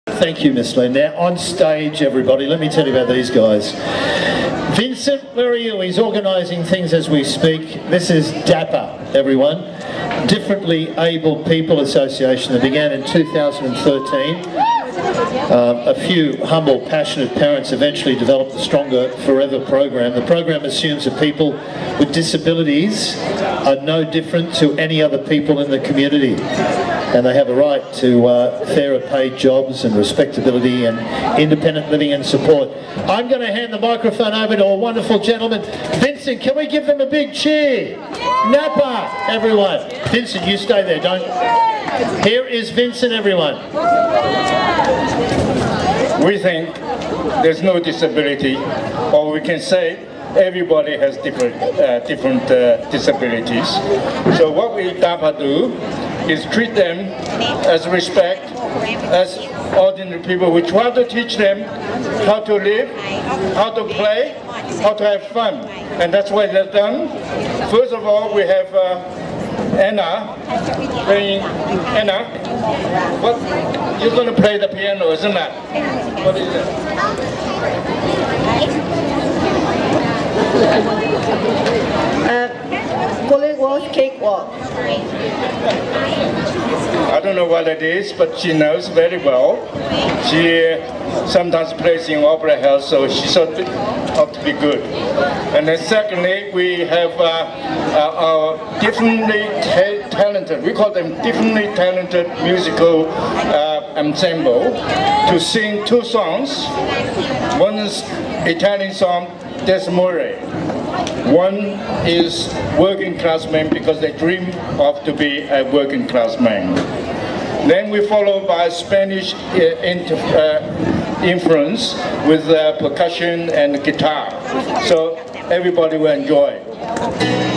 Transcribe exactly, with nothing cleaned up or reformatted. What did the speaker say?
Thank you, Miss Lynn. Now, on stage, everybody, let me tell you about these guys. Vincent, where are you? He's organising things as we speak. This is DAPA, everyone. Differently Abled People Association that began in two thousand thirteen. Um, a few humble, passionate parents eventually developed the Stronger Forever program. The program assumes that people with disabilities are no different to any other people in the community, and they have a right to uh, fairer paid jobs and respectability and independent living and support. I'm going to hand the microphone over to a wonderful gentleman. Vincent, can we give them a big cheer? Napa, everyone. Vincent, you stay there, don't... Here is Vincent, everyone. We think there's no disability, or we can say everybody has different, uh, different uh, disabilities. So what we DAPA do is treat them as respect, as ordinary people. We try to teach them how to live, how to play, how to have fun. And that's what they've done. First of all, we have uh, Anna playing. Anna, what? You're going to play the piano, isn't it? What is it? Uh, Golden Walk Cakewalk. I don't know what it is, but she knows very well. She uh, sometimes plays in opera house, so she ought to, ought to be good. And then secondly, we have uh, uh, our differently ta talented, we call them differently talented musical uh, ensemble, to sing two songs. One is Italian song, Desmore. One is working class men, because they dream of to be a working class man. Then we follow by Spanish uh, inter, uh, influence with uh, percussion and guitar. So everybody will enjoy.